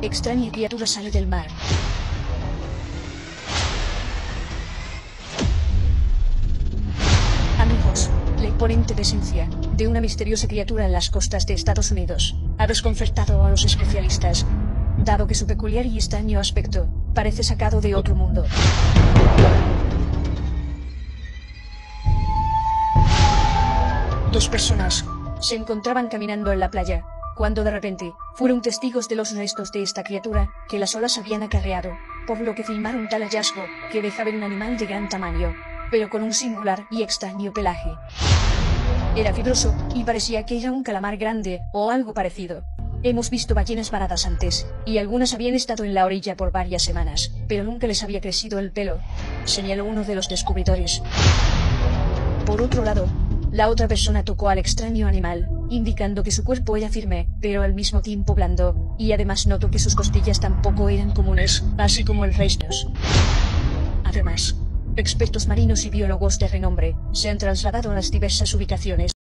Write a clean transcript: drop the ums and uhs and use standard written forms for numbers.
Extraña criatura sale del mar. Amigos, la imponente presencia de una misteriosa criatura en las costas de Estados Unidos ha desconcertado a los especialistas, dado que su peculiar y extraño aspecto parece sacado de otro mundo. Dos personas se encontraban caminando en la playa, cuando de repente fueron testigos de los restos de esta criatura que las olas habían acarreado, por lo que filmaron tal hallazgo que deja ver un animal de gran tamaño, pero con un singular y extraño pelaje. Era fibroso y parecía que era un calamar grande o algo parecido. Hemos visto ballenas varadas antes, y algunas habían estado en la orilla por varias semanas, pero nunca les había crecido el pelo, señaló uno de los descubridores. Por otro lado, la otra persona tocó al extraño animal, indicando que su cuerpo era firme, pero al mismo tiempo blando, y además notó que sus costillas tampoco eran comunes, así como el resto. Además, expertos marinos y biólogos de renombre se han trasladado a las diversas ubicaciones